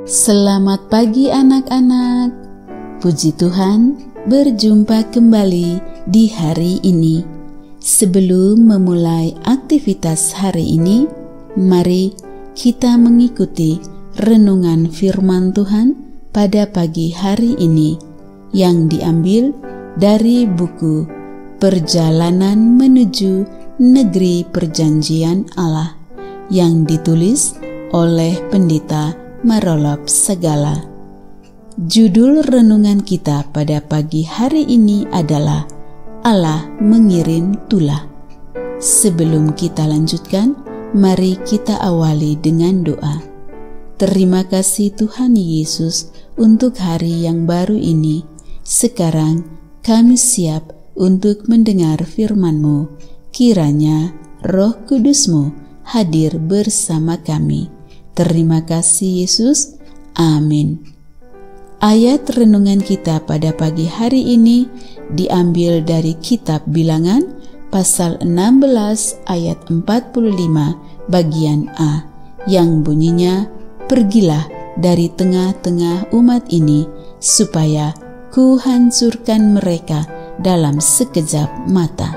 Selamat pagi anak-anak. Puji Tuhan, berjumpa kembali di hari ini. Sebelum memulai aktivitas hari ini, mari kita mengikuti renungan firman Tuhan pada pagi hari ini yang diambil dari buku Perjalanan Menuju Negeri Perjanjian Allah yang ditulis oleh Pendeta Marolop Segala. Judul renungan kita pada pagi hari ini adalah Allah mengirim tulah. Sebelum kita lanjutkan, mari kita awali dengan doa. Terima kasih Tuhan Yesus untuk hari yang baru ini. Sekarang kami siap untuk mendengar firman-Mu. Kiranya Roh Kudus-Mu hadir bersama kami. Terima kasih Yesus. Amin. Ayat renungan kita pada pagi hari ini diambil dari kitab Bilangan pasal 16 ayat 45 bagian A yang bunyinya, "Pergilah dari tengah-tengah umat ini supaya kuhancurkan mereka dalam sekejap mata."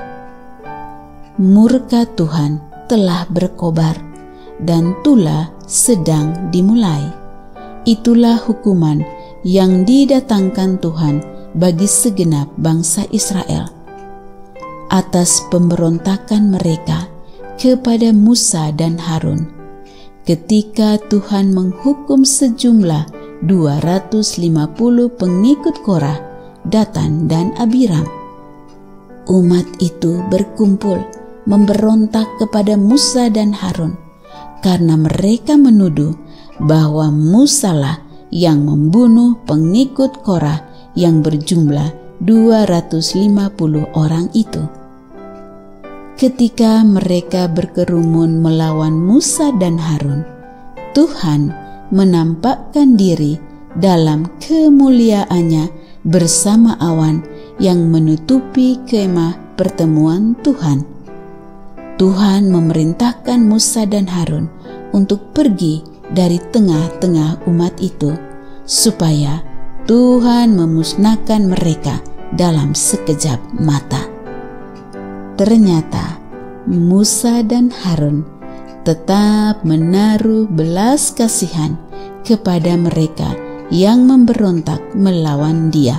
Murka Tuhan telah berkobar dan tulah sedang dimulai. Itulah hukuman yang didatangkan Tuhan bagi segenap bangsa Israel atas pemberontakan mereka kepada Musa dan Harun ketika Tuhan menghukum sejumlah 250 pengikut Korah, Datan dan Abiram. Umat itu berkumpul memberontak kepada Musa dan Harun karena mereka menuduh bahwa Musalah yang membunuh pengikut Korah yang berjumlah 250 orang itu. Ketika mereka berkerumun melawan Musa dan Harun, Tuhan menampakkan diri dalam kemuliaannya bersama awan yang menutupi kemah pertemuan Tuhan. Tuhan memerintahkan Musa dan Harun untuk pergi dari tengah-tengah umat itu, supaya Tuhan memusnahkan mereka dalam sekejap mata. Ternyata Musa dan Harun tetap menaruh belas kasihan kepada mereka yang memberontak melawan Dia.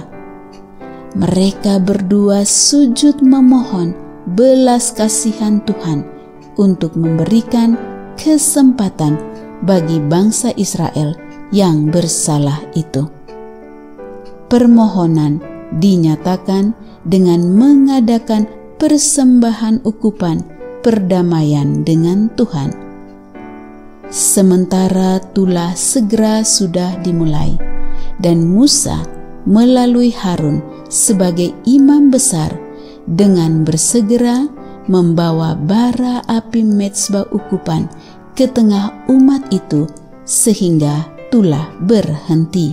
Mereka berdua sujud memohon belas kasihan Tuhan untuk memberikan kesempatan bagi bangsa Israel yang bersalah itu. Permohonan dinyatakan dengan mengadakan persembahan ukupan perdamaian dengan Tuhan. Sementara tulah segera sudah dimulai dan Musa melalui Harun sebagai imam besar dengan bersegera membawa bara api mezbah ukupan ke tengah umat itu sehingga tulah berhenti.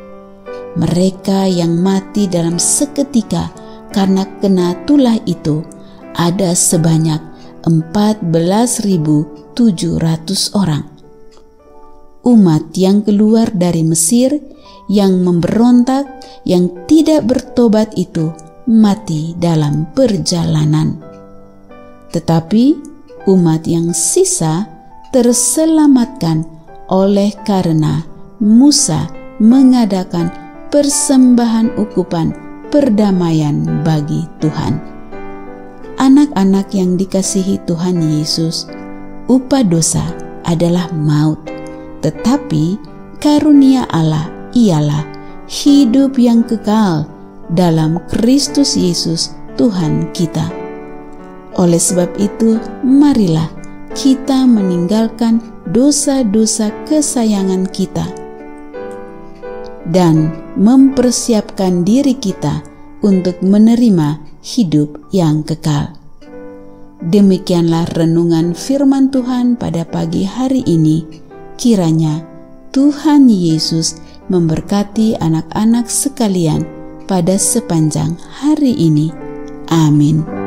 Mereka yang mati dalam seketika karena kena tulah itu ada sebanyak 14.700 orang. Umat yang keluar dari Mesir yang memberontak, yang tidak bertobat itu mati dalam perjalanan. Tetapi umat yang sisa terselamatkan oleh karena Musa mengadakan persembahan ukupan perdamaian bagi Tuhan. Anak-anak yang dikasihi Tuhan Yesus, upah dosa adalah maut, tetapi karunia Allah ialah hidup yang kekal dalam Kristus Yesus Tuhan kita. Oleh sebab itu, marilah kita meninggalkan dosa-dosa kesayangan kita dan mempersiapkan diri kita untuk menerima hidup yang kekal. Demikianlah renungan firman Tuhan pada pagi hari ini. Kiranya Tuhan Yesus memberkati anak-anak sekalian pada sepanjang hari ini. Amin.